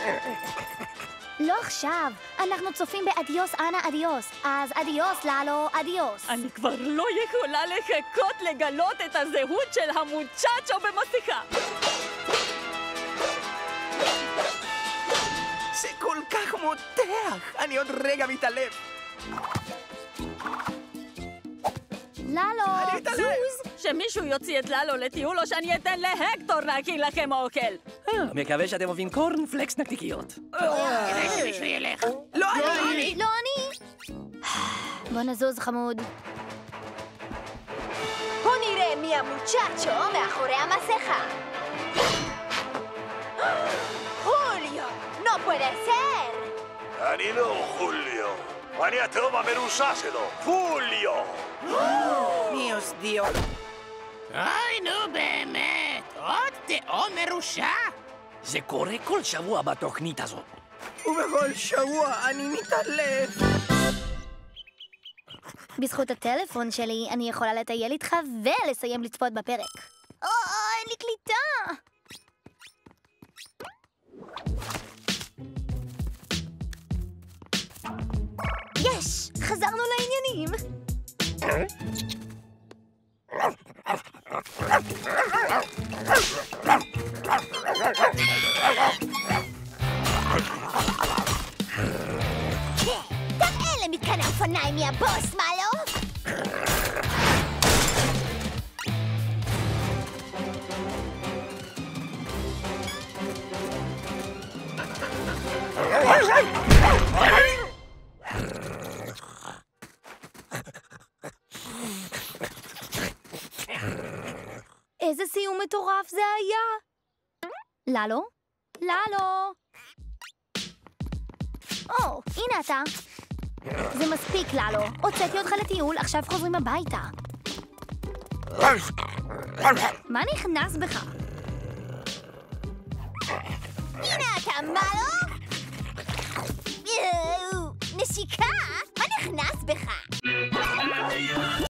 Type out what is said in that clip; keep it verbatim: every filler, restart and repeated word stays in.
לא עכשיו, אנחנו צופים באדיוס אנה אדיוס, אז אדיוס ללו אדיוס. אני כבר לא יכולה לחכות לגלות את הזהות של המוצ'צ'ו במסכה. זה כל כך מותח, אני עוד רגע מתעלף. ללו, אני מתעלף. שמישהו יוציא את ללו לטיול או שאני אתן להקטור להכין לכם אוכל. מקווה שאתם אוהבים קורנפלקס נקניקיות. לא אני! לא אני. בוא נזוז חמוד. בוא נראה מי המוצ'צ'ו מאחורי המסכה. חוליו, no puede ser. אני לא חוליו, אני התאום המרושע שלו, פוליו! מיוס דיו. אוי, נו באמת, עוד תאום מרושע? זה קורה כל שבוע בתוכנית הזאת. ובכל שבוע אני מתעלף. בזכות הטלפון שלי אני יכולה לטייל איתך ולסיים לצפות בפרק. או, אין לי קליטה. יש! חזרנו לעניינים. תראה למתקן האופניים מי הבוס, מה לא? איזה סיום מטורף זה היה! ללו? ללו? או, הנה אתה. זה מספיק, ללו. הוצאתי אותך לטיול, עכשיו חוזרים הביתה. מה נכנס בך? הנה אתה, מה לא? יואו, נשיקה?